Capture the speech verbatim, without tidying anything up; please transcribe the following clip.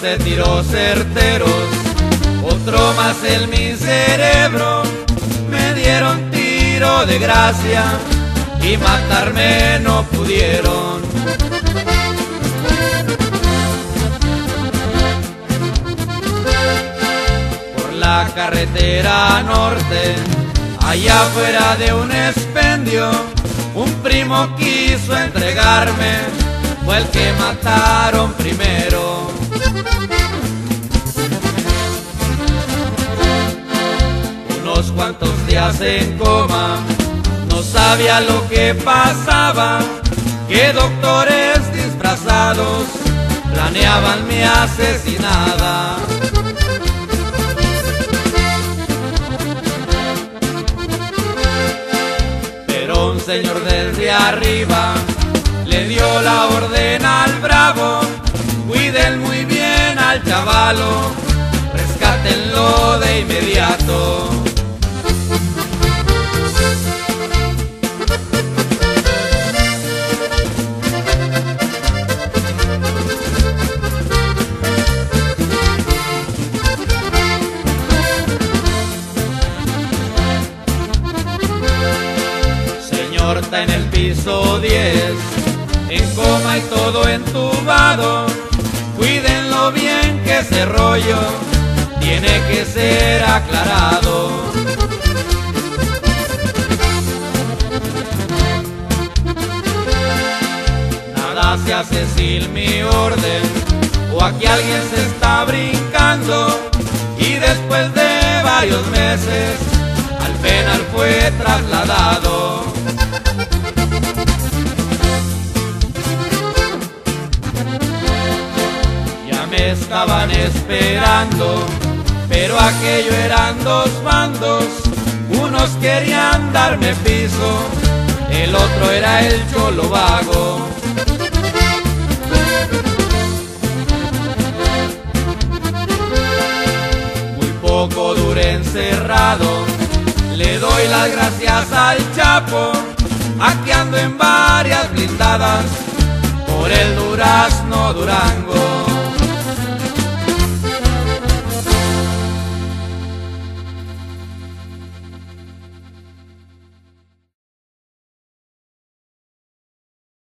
de tiros certeros, otro más en mi cerebro. Me dieron tiro de gracia y matarme no pudieron. Por la carretera norte, allá fuera de un expendio, un primo quiso entregarme, fue el que mataron primero. Unos cuantos días en coma, no sabía lo que pasaba, que doctores disfrazados planeaban mi asesinada. Pero un señor desde arriba le dio la orden al bravo: cuiden muy bien al chavalo, rescátenlo de inmediato. Señor, está en el piso diez, en coma y todo entubado. Cuídenlo bien, que ese rollo tiene que ser aclarado. Nada se hace sin mi orden, o aquí alguien se está brincando. Y después de varios meses al penal fue trasladado. Me estaban esperando, pero aquello eran dos bandos. Unos querían darme piso, el otro era el cholo vago. Muy poco duré encerrado, le doy las gracias al Chapo. Aquí ando en varias blindadas por el Durazno Durango.